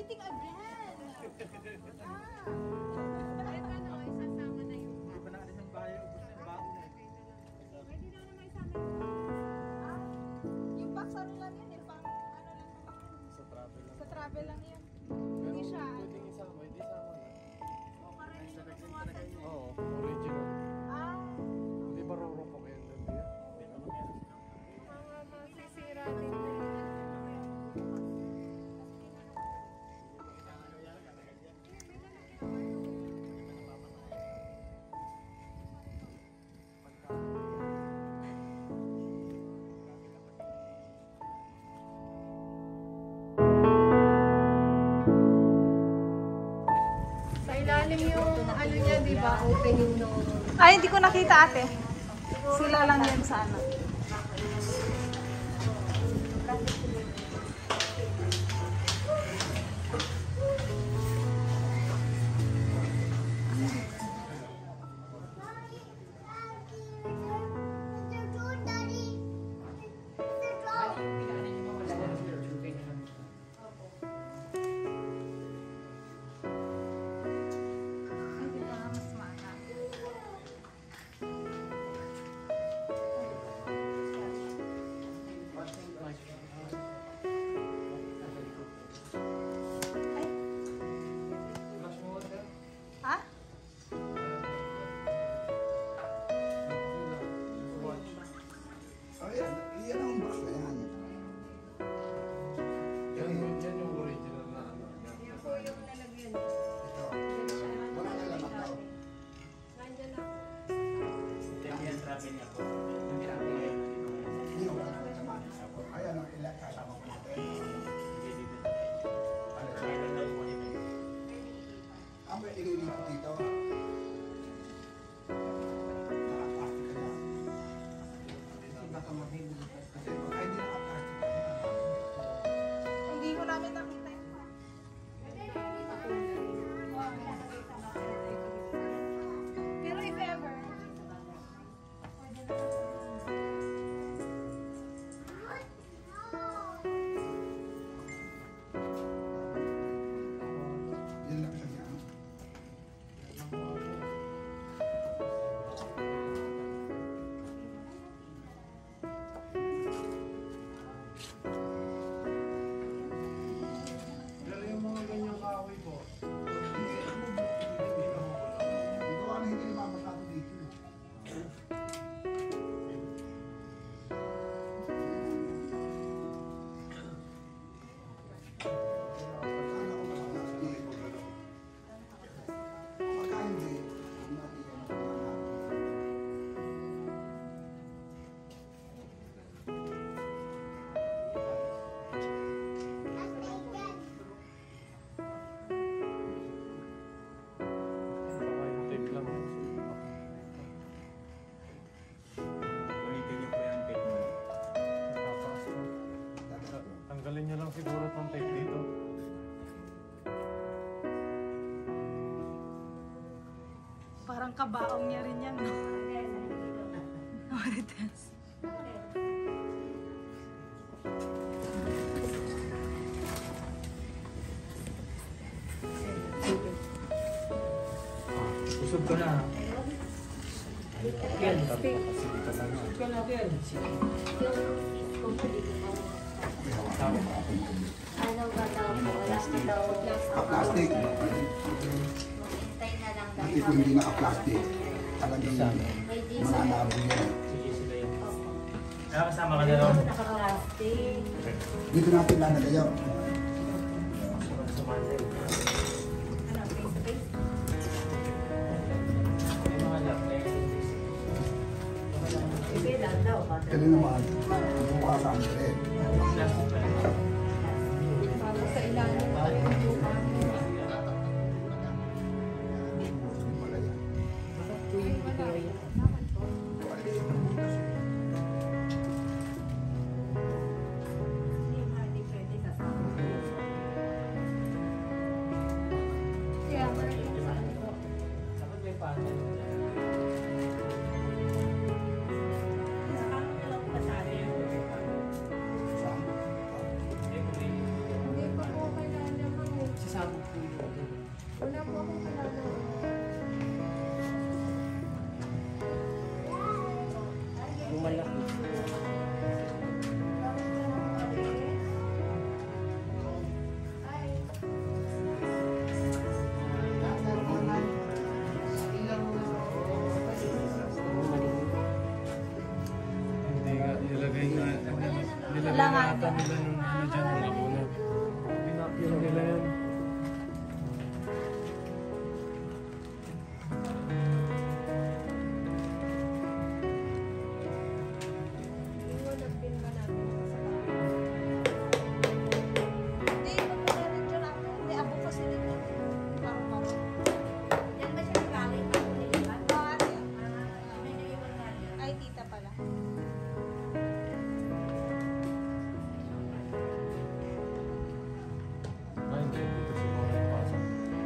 meeting again. Ah. Kahit ano, isasama na yung Hindi pa nakalis ng bahay, ubos na yung bago na. pwede daw naman isama Ah. Yung box ano lang yun, eh, pang ano lang naman yun. Sa travel lang. Sa travel lang yun. Pero Hindi siya. pwedeng isama, hindi isama na. yung Oo, original. Ah. Hindi marurupok yan doon din. mga masisira din na yun. Sa ilalim yung ano niya, di ba? Opening no. Ay, hindi ko nakita ate. Sila lang yan sana. Ha? Yan ang box na yan. Yan yung original na ano. Yan po yung lalagyan. Wala na laman daw. Nandiyan na. Hindi wala na laman. Ayan ang ilan kasama ko natin. Ang may ililipot dito. Nakaplastic ka dyan. Kasi baka hindi nakaplastic ka dyan. Hindi ko namin nakita yun. Pero if ever, Yan lang siya yan. Pero yung mga ganyang kahoy po, Gawa na hindi lumabas dito eh. Pagka hindi, huwag natin yan ang baka yung tape lang. Tataas mo. Tanggalin niyo lang siguro itong tape dito. parang kabaong niya rin yan, no? Marites. Usog ko na. Ano ba daw po? Plastic daw. plastic. Hintay na lang daw. Kasi kung hindi naka-plastic, talagang mananabong yan. Kaya kasama ka na lang. Naka-plastic. Dito natin lalagay yun. Ibilan daw ba? Kaya naman, bukasan ko rin. Para sa ilalim pa rin yung lupa. Wala yan. Hindi pwede kasama. Yeah. Saan? Hindi pa po kailangan Hindi nga, nilagay nga, nilagay Wala nga. nga ata nila nung ano dyan, nung ako na. Pinapil nila yan. Iwanagpin ba natin sa Hindi, magpapalala dyan ako. Hindi, ako kasi dito. Parang parang. Yan ba siya galing bago nilipat? Bakit? May naiwan nga dyan. Ay, tita pala. Ay, hindi. Dito siguro yung pasok.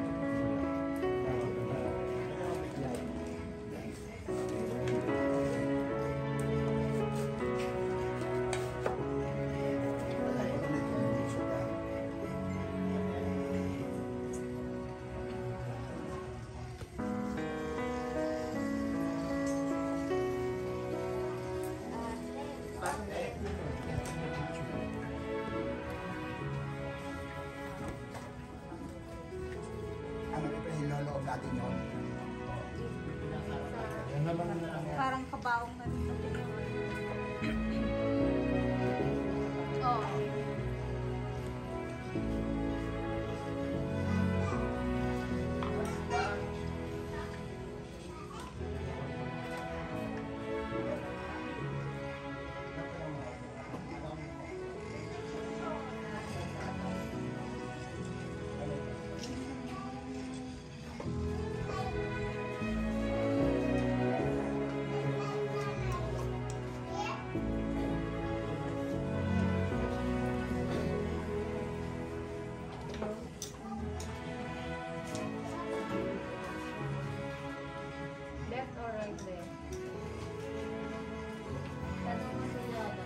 Ano ito iloloob natin yun? Yan na lang na. Parang kabaong na dito. Oo. left or right there? Tanong mo sa Lola.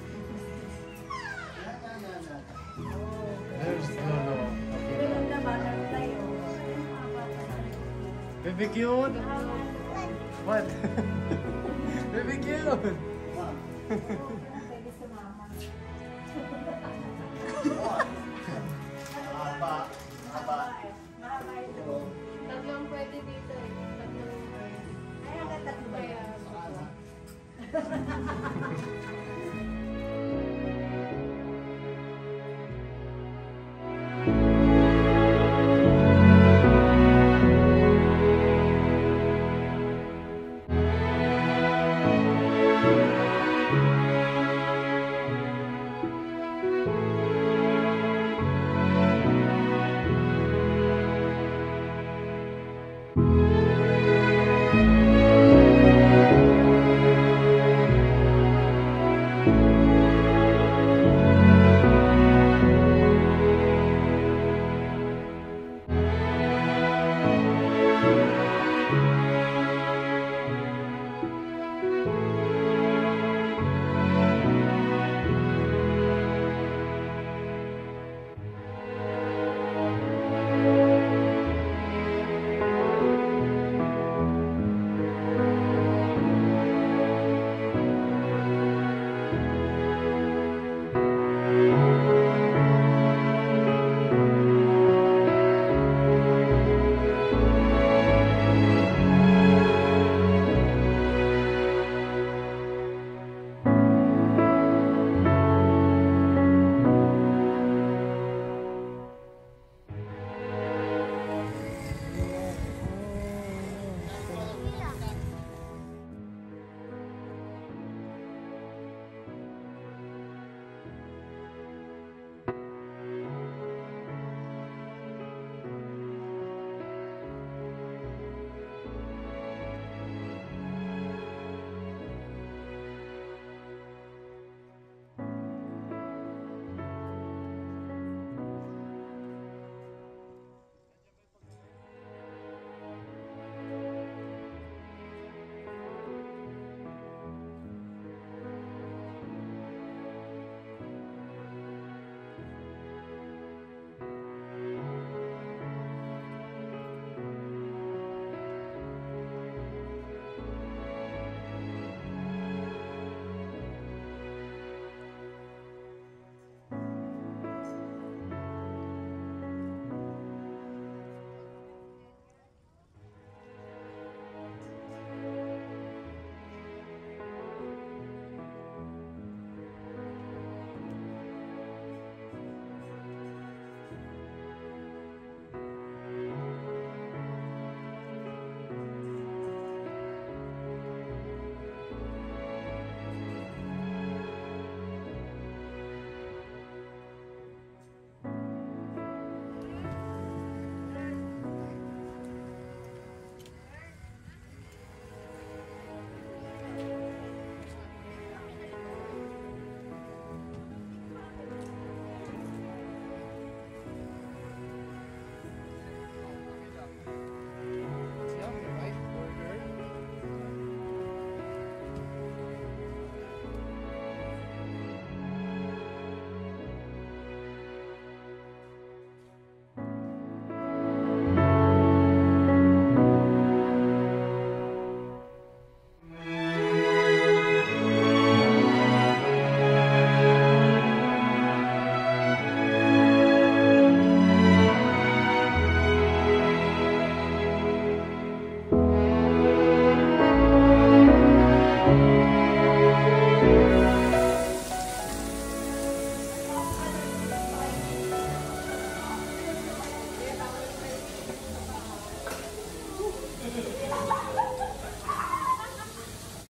There's Lolo. Tulog na butterfly, oh. Baby cute! What? Baby cute! Pwede sumama. Mahaba ito. Tatlong pwede dito eh. Tatlong Ay, hanggang tatlo ba kaya yan?